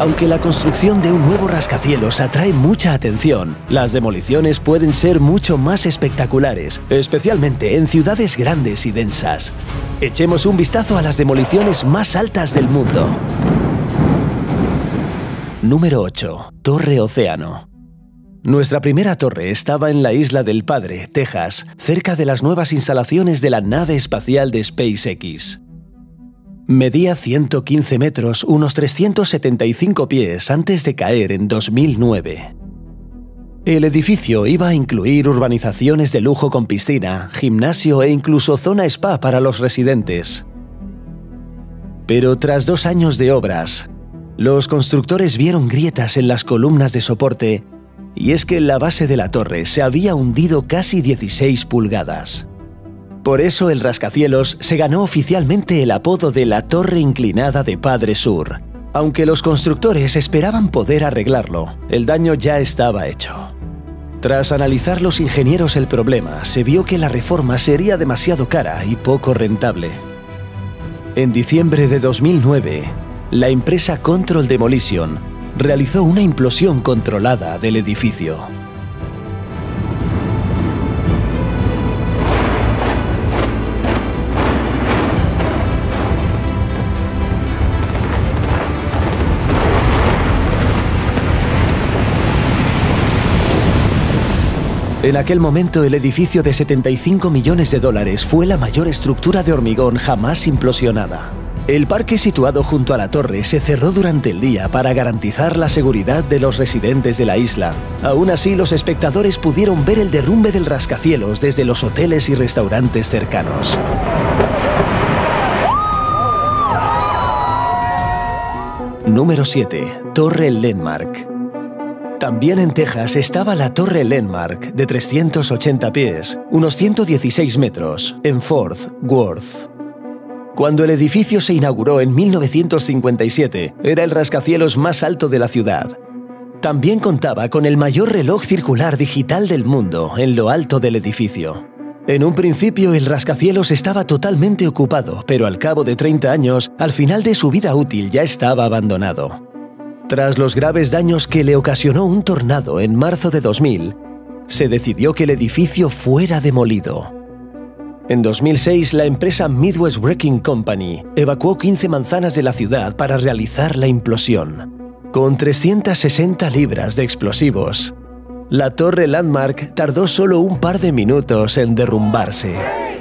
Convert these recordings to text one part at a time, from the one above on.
Aunque la construcción de un nuevo rascacielos atrae mucha atención, las demoliciones pueden ser mucho más espectaculares, especialmente en ciudades grandes y densas. Echemos un vistazo a las demoliciones más altas del mundo. Número 8. Torre Océano. Nuestra primera torre estaba en la Isla del Padre, Texas, cerca de las nuevas instalaciones de la nave espacial de SpaceX. Medía 115 metros, unos 375 pies, antes de caer en 2009. El edificio iba a incluir urbanizaciones de lujo con piscina, gimnasio e incluso zona spa para los residentes. Pero tras 2 años de obras, los constructores vieron grietas en las columnas de soporte, y es que la base de la torre se había hundido casi 16 pulgadas. Por eso el rascacielos se ganó oficialmente el apodo de la Torre Inclinada de Padre Sur. Aunque los constructores esperaban poder arreglarlo, el daño ya estaba hecho. Tras analizar los ingenieros el problema, se vio que la reforma sería demasiado cara y poco rentable. En diciembre de 2009, la empresa Control Demolition realizó una implosión controlada del edificio. En aquel momento, el edificio de 75 millones de dólares fue la mayor estructura de hormigón jamás implosionada. El parque situado junto a la torre se cerró durante el día para garantizar la seguridad de los residentes de la isla. Aún así, los espectadores pudieron ver el derrumbe del rascacielos desde los hoteles y restaurantes cercanos. Número 7. Torre Landmark. También en Texas estaba la Torre Landmark, de 380 pies, unos 116 metros, en Fort Worth. Cuando el edificio se inauguró en 1957, era el rascacielos más alto de la ciudad. También contaba con el mayor reloj circular digital del mundo en lo alto del edificio. En un principio el rascacielos estaba totalmente ocupado, pero al cabo de 30 años, al final de su vida útil ya estaba abandonado. Tras los graves daños que le ocasionó un tornado en marzo de 2000, se decidió que el edificio fuera demolido. En 2006, la empresa Midwest Wrecking Company evacuó 15 manzanas de la ciudad para realizar la implosión. Con 360 libras de explosivos, la Torre Landmark tardó solo un par de minutos en derrumbarse.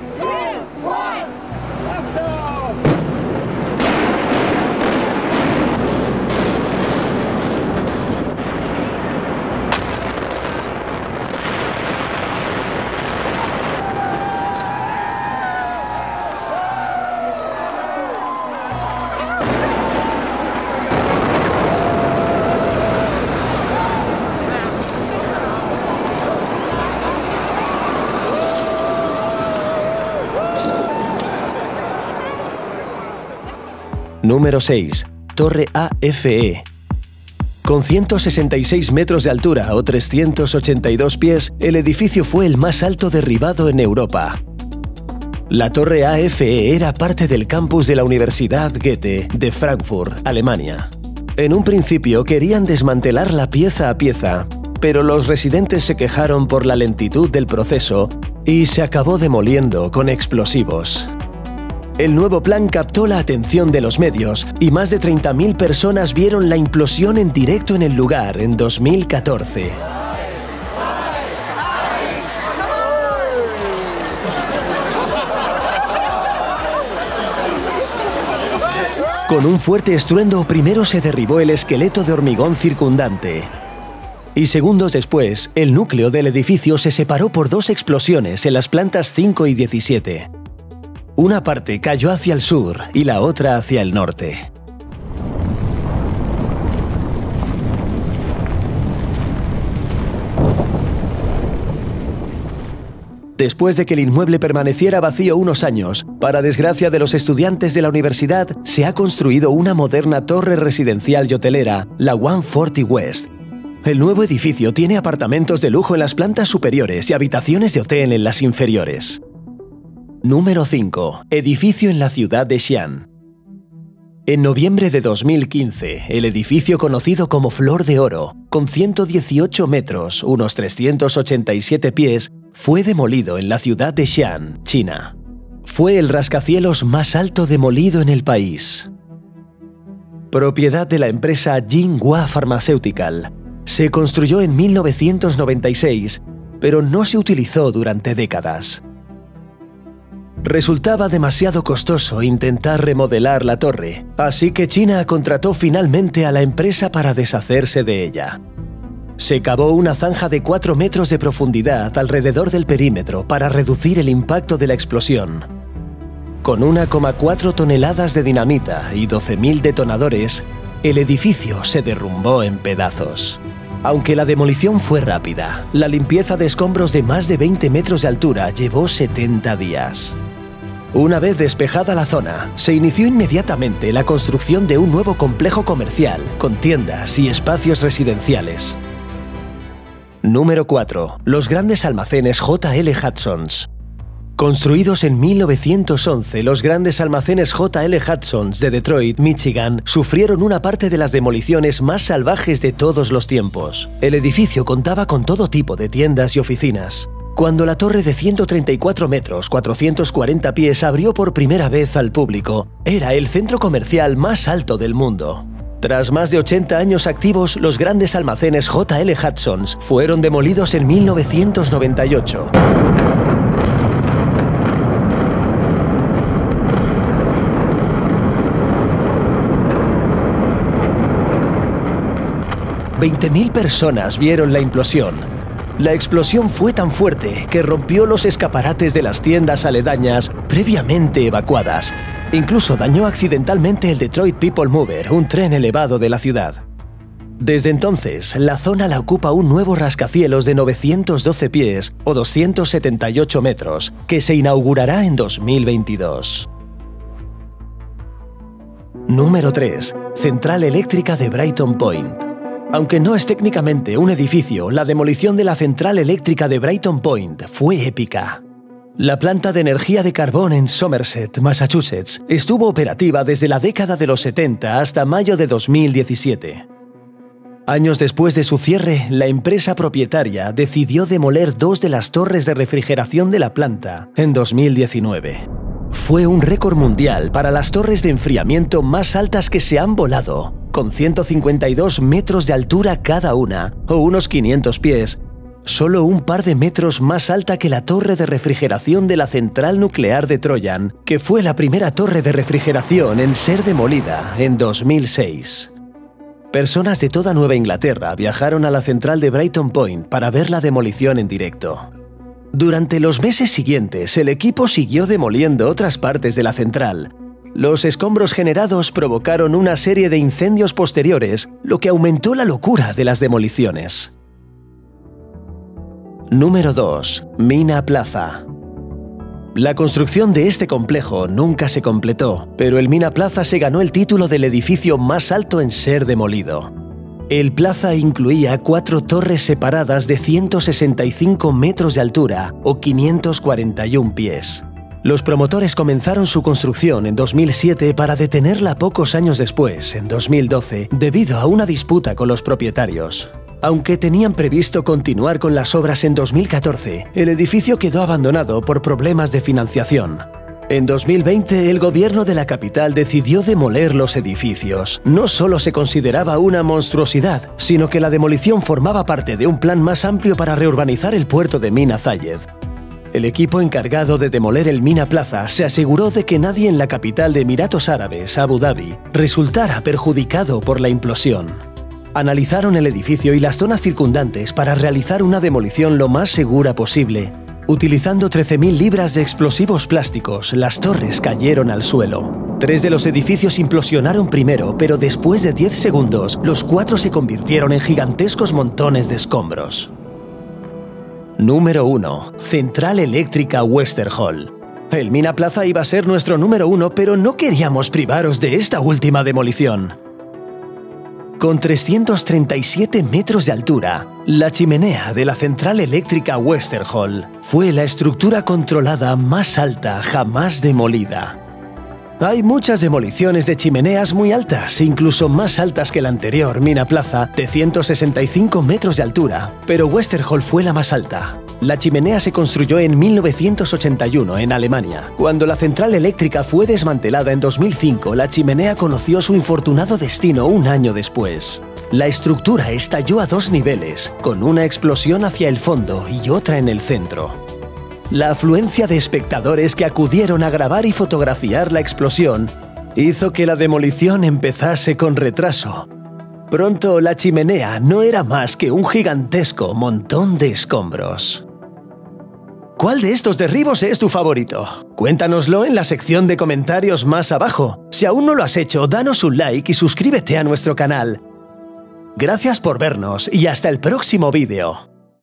Número 6. Torre AFE. Con 166 metros de altura o 382 pies, el edificio fue el más alto derribado en Europa. La Torre AFE era parte del campus de la Universidad Goethe de Frankfurt, Alemania. En un principio querían desmantelarla pieza a pieza, pero los residentes se quejaron por la lentitud del proceso y se acabó demoliendo con explosivos. El nuevo plan captó la atención de los medios y más de 30.000 personas vieron la implosión en directo en el lugar en 2014. Con un fuerte estruendo, primero se derribó el esqueleto de hormigón circundante. Y segundos después, el núcleo del edificio se separó por 2 explosiones en las plantas 5 y 17. Una parte cayó hacia el sur y la otra hacia el norte. Después de que el inmueble permaneciera vacío unos años, para desgracia de los estudiantes de la universidad, se ha construido una moderna torre residencial y hotelera, la 140 West. El nuevo edificio tiene apartamentos de lujo en las plantas superiores y habitaciones de hotel en las inferiores. Número 5. Edificio en la ciudad de Xi'an. En noviembre de 2015, el edificio conocido como Flor de Oro, con 118 metros, unos 387 pies, fue demolido en la ciudad de Xi'an, China. Fue el rascacielos más alto demolido en el país. Propiedad de la empresa Jinhua Pharmaceutical, se construyó en 1996, pero no se utilizó durante décadas. Resultaba demasiado costoso intentar remodelar la torre, así que China contrató finalmente a la empresa para deshacerse de ella. Se cavó una zanja de 4 metros de profundidad alrededor del perímetro para reducir el impacto de la explosión. Con 1,4 toneladas de dinamita y 12.000 detonadores, el edificio se derrumbó en pedazos. Aunque la demolición fue rápida, la limpieza de escombros de más de 20 metros de altura llevó 70 días. Una vez despejada la zona, se inició inmediatamente la construcción de un nuevo complejo comercial, con tiendas y espacios residenciales. Número 4. Los grandes almacenes J.L. Hudson's. Construidos en 1911, los grandes almacenes J.L. Hudson's de Detroit, Michigan, sufrieron una parte de las demoliciones más salvajes de todos los tiempos. El edificio contaba con todo tipo de tiendas y oficinas. Cuando la torre de 134 metros, 440 pies abrió por primera vez al público, era el centro comercial más alto del mundo. Tras más de 80 años activos, los grandes almacenes J.L. Hudson's fueron demolidos en 1998. $20.000 personas vieron la implosión. La explosión fue tan fuerte que rompió los escaparates de las tiendas aledañas previamente evacuadas. Incluso dañó accidentalmente el Detroit People Mover, un tren elevado de la ciudad. Desde entonces, la zona la ocupa un nuevo rascacielos de 912 pies o 278 metros, que se inaugurará en 2022. Número 3. Central Eléctrica de Brighton Point. Aunque no es técnicamente un edificio, la demolición de la central eléctrica de Brighton Point fue épica. La planta de energía de carbón en Somerset, Massachusetts, estuvo operativa desde la década de los 70 hasta mayo de 2017. Años después de su cierre, la empresa propietaria decidió demoler 2 de las torres de refrigeración de la planta en 2019. Fue un récord mundial para las torres de enfriamiento más altas que se han volado, con 152 metros de altura cada una, o unos 500 pies, solo un par de metros más alta que la torre de refrigeración de la central nuclear de Troyan, que fue la primera torre de refrigeración en ser demolida en 2006. Personas de toda Nueva Inglaterra viajaron a la central de Brighton Point para ver la demolición en directo. Durante los meses siguientes, el equipo siguió demoliendo otras partes de la central. Los escombros generados provocaron una serie de incendios posteriores, lo que aumentó la locura de las demoliciones. Número 2. Mina Plaza. La construcción de este complejo nunca se completó, pero el Mina Plaza se ganó el título del edificio más alto en ser demolido. El plaza incluía 4 torres separadas de 165 metros de altura o 541 pies. Los promotores comenzaron su construcción en 2007 para detenerla pocos años después, en 2012, debido a una disputa con los propietarios. Aunque tenían previsto continuar con las obras en 2014, el edificio quedó abandonado por problemas de financiación. En 2020, el gobierno de la capital decidió demoler los edificios. No solo se consideraba una monstruosidad, sino que la demolición formaba parte de un plan más amplio para reurbanizar el puerto de Mina Zayed. El equipo encargado de demoler el Mina Plaza se aseguró de que nadie en la capital de Emiratos Árabes, Abu Dhabi, resultara perjudicado por la implosión. Analizaron el edificio y las zonas circundantes para realizar una demolición lo más segura posible. Utilizando 13.000 libras de explosivos plásticos, las torres cayeron al suelo. 3 de los edificios implosionaron primero, pero después de 10 segundos, los 4 se convirtieron en gigantescos montones de escombros. Número 1. Central Eléctrica Westerhall. El Mina Plaza iba a ser nuestro número 1, pero no queríamos privaros de esta última demolición. Con 337 metros de altura, la chimenea de la central eléctrica Westerhall fue la estructura controlada más alta jamás demolida. Hay muchas demoliciones de chimeneas muy altas, incluso más altas que la anterior Mina Plaza, de 165 metros de altura, pero Westerhall fue la más alta. La chimenea se construyó en 1981 en Alemania. Cuando la central eléctrica fue desmantelada en 2005, la chimenea conoció su infortunado destino un año después. La estructura estalló a 2 niveles, con una explosión hacia el fondo y otra en el centro. La afluencia de espectadores que acudieron a grabar y fotografiar la explosión hizo que la demolición empezase con retraso. Pronto la chimenea no era más que un gigantesco montón de escombros. ¿Cuál de estos derribos es tu favorito? Cuéntanoslo en la sección de comentarios más abajo. Si aún no lo has hecho, danos un like y suscríbete a nuestro canal. Gracias por vernos y hasta el próximo vídeo.